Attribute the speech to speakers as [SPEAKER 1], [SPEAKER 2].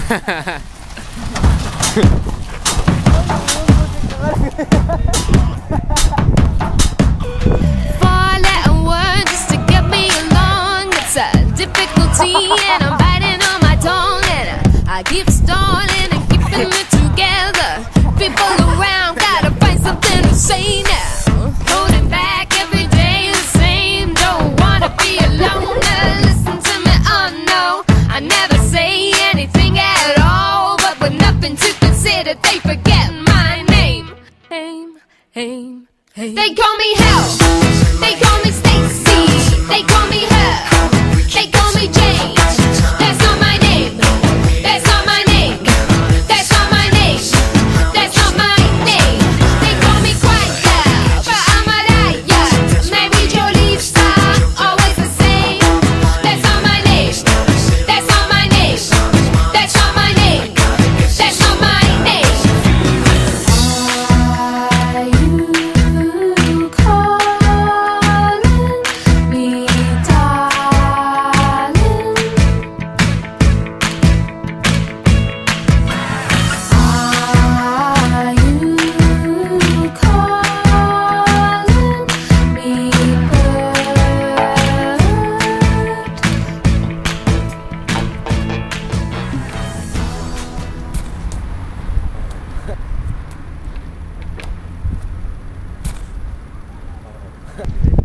[SPEAKER 1] Four-letter word just to get me along. It's a difficulty and I'm biting on my tongue. And I keep stalling and keeping it together. People around gotta find something to say now. Holding back every day the same. Don't wanna be alone. Listen to me, oh no. I never say anything at all. But with nothing to consider, they forget my name. They call me Hell. They call me Stacy. They call me Her. They call me Jane. That's not my name. That's not my name. That's not my name. That's not my name. They call me Quiet Girl, but I'm a liar. Maybe your leaves are always the same. That's not my name. That's not my name. That's not my name. That's not my name. Are you calling me darling? Are you calling me bird?